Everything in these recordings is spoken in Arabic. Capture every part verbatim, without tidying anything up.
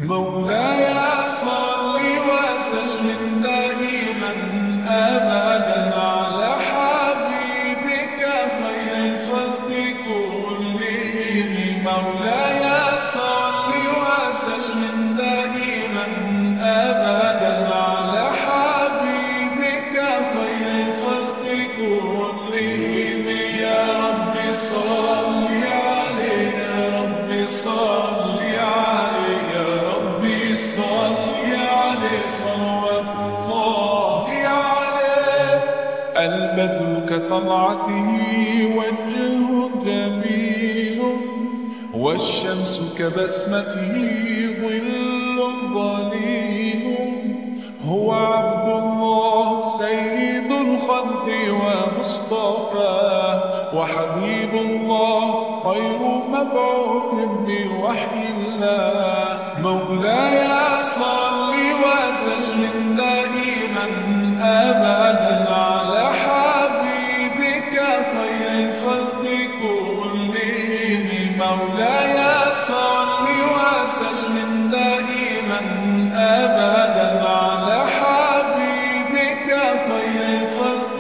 مولاي صل وسلم دائما أبدا على حبيبك خير الخلق كلهم. مولاي صل وسلم دائما أبدا على حبيبك خير الخلق كلهم. يا رب صل عليه، يا رب صل عليه، يا رب صل عليه صلوات الله عليه. البدر كطلعته وجهه جميل، والشمس كبسمته ظل ظليل. هو عبد الله سيد الخلق ومصطفاه، وحبيب الله خير مبعوث بوحي الله. مولاي صل وسلم دائما أبدا على حبيبك خير الخلق كلهم. مولاي صل وسلم دائما أبدا على حبيبك خير الخلق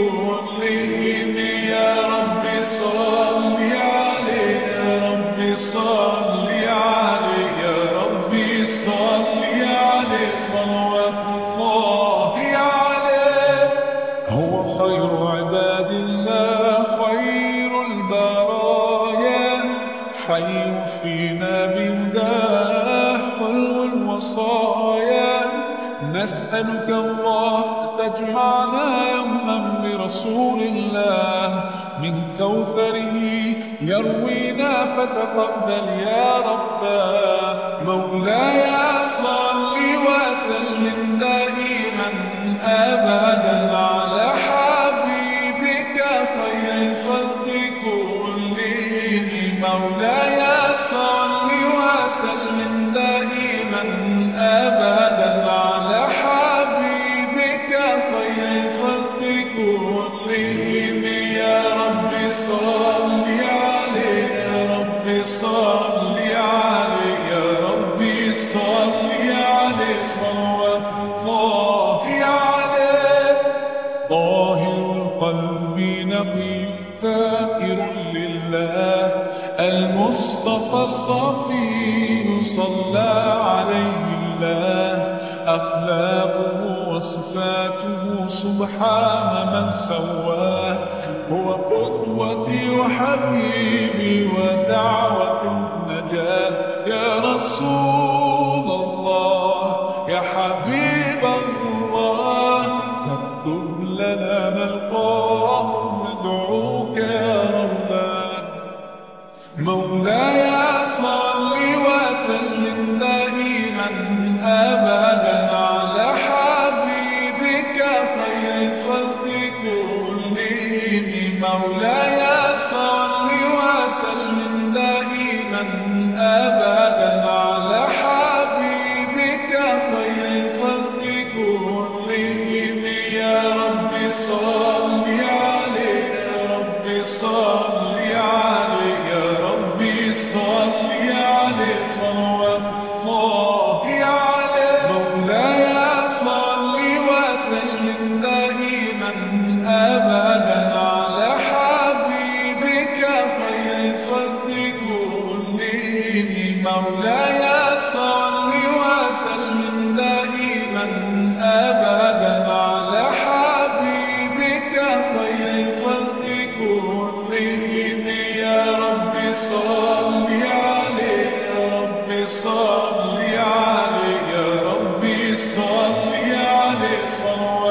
كلهم. يا رب صل عليه، يا رب صل عليه، يا رب صل عليه صلوات الله عليه. هو خير عباد الله خير البرايا، حي فينا بهداه حلو الوصايا. نسألك الله تجمعنا يوما برسول الله، من كوثره يروينا فتقبل يا رباه. مولاي صل وسلم دائما أبدا على حبيبك خير الخلق كلهم. مولاي صل وسلم دائما أبدا على حبيبك خير الخلق كلهم. يا رب صل عليه، يا رب صل عليه، يا رب صل عليه صلوات الله عليه. طاهر القلب نقي ذاكر لله، المصطفى الصفي صلى عليه الله. أخلاقه وصفاته سبحان من سواه، هو قدوتي وحبيبي ودعوة النجاة. يا رسول الله، يا حبيب الله، اكتب لنا نلقاه ندعوك يا رباه. مولاي صل وسلم دائما أبدا على حبيبك خير الخلق كلهم. مولاي صل وسلم دائما أبدا على حبيبك خير الخلق كلهم. يا رب صل عليه، يا رب صل عليه، يا رب صل عليه صلوات الله عليه. مولاي صل وسلم دائما أبدا على حبيبك خير الخلق كلهم. مولاي صل وسلم دائما أبدا على حبيبك خير الخلق كلهم. يا رب صل عليه، يا رب صل عليه، يا رب صل عليه صلوات